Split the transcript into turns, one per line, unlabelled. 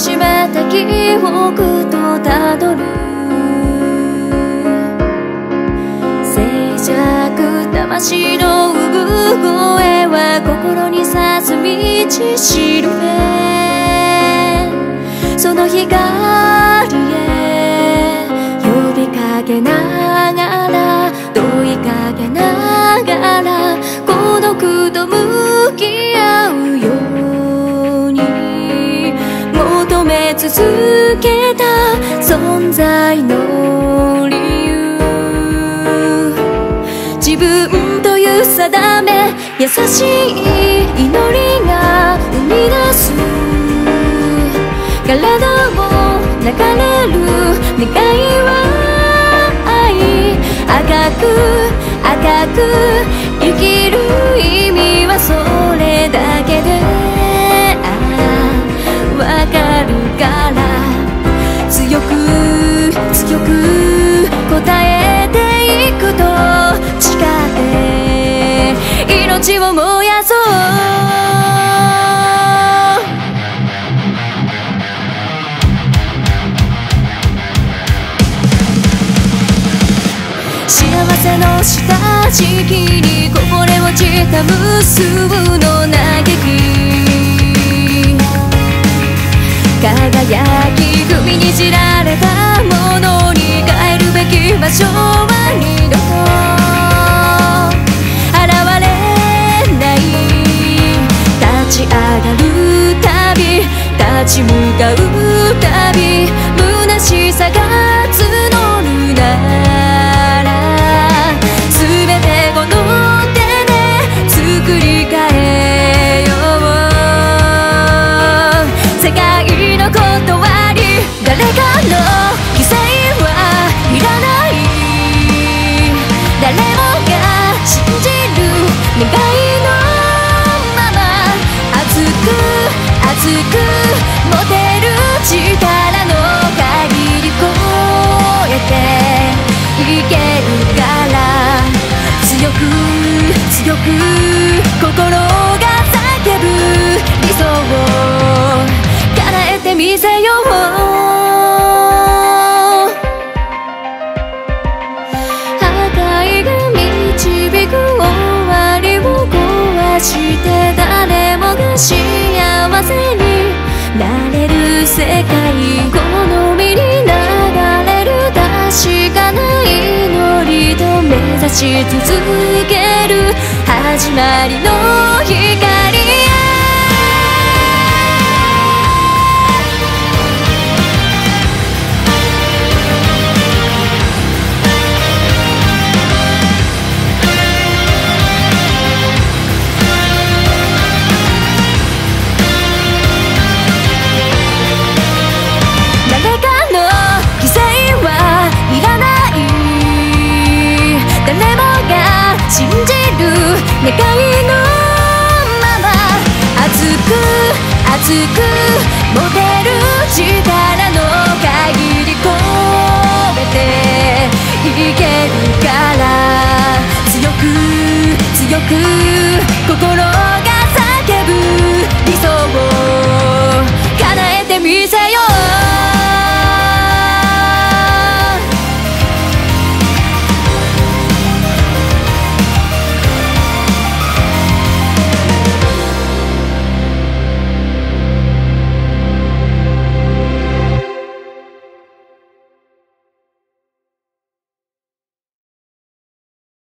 しめた記憶とたどる静寂魂の産声は心に刺す道しるべその光へ呼びかけながら問いかけながら孤独と向き合うように求め続けた存在の理由自分という定め優しい祈りが生み出す体を流れる願いは愛赤く生きる意味はそれだけでわかるから強く答えていくと誓って命を燃やそう幸せの下敷きにこぼれ落ちた無数の嘆き輝き踏みにじられたものに帰るべき場所は二度と現れない立ち上がるたび立ち向かうたび虚しさが募るなら全てこの手で作り変えよう世界の断り誰かの犠牲はいらない誰もが信じる願いのまま熱く持てる力の限り超えていけるから強く心が叫ぶ理想を叶えてみせよう破壊が導く終わりを壊して誰もが幸せになれる世界この身に流れる確かな祈りと目指し続ける始まりの光へ信じる願いのまま熱く持てる力